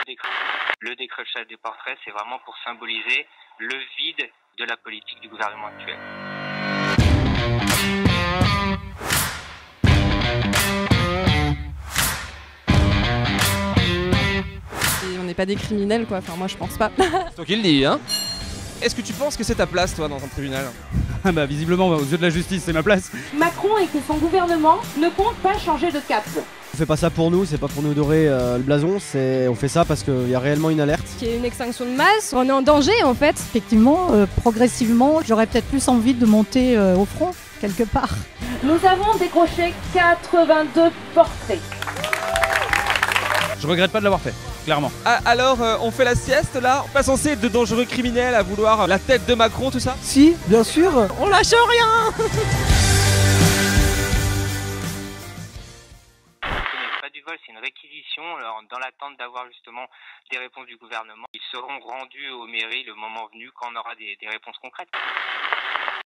Le décrochage des portraits, c'est vraiment pour symboliser le vide de la politique du gouvernement actuel. Et on n'est pas des criminels, quoi. Enfin, moi, je pense pas. C'est toi qui le dis, hein. Est-ce que tu penses que c'est ta place, toi, dans un tribunal? Ah bah visiblement, aux yeux de la justice, c'est ma place. Macron et que son gouvernement ne comptent pas changer de cap. On fait pas ça pour nous, c'est pas pour nous dorer le blason, on fait ça parce qu'il y a réellement une alerte. Qu'il y ait une extinction de masse, on est en danger, en fait. Effectivement, progressivement, j'aurais peut-être plus envie de monter au front, quelque part. Nous avons décroché 82 portraits. Je regrette pas de l'avoir fait, clairement. Ah, alors, on fait la sieste, là? Pas censé être de dangereux criminels à vouloir la tête de Macron, tout ça? Si, bien sûr. On lâche rien. Pas du vol, c'est une réquisition. Alors, dans l'attente d'avoir justement des réponses du gouvernement, ils seront rendus aux mairies le moment venu quand on aura des réponses concrètes.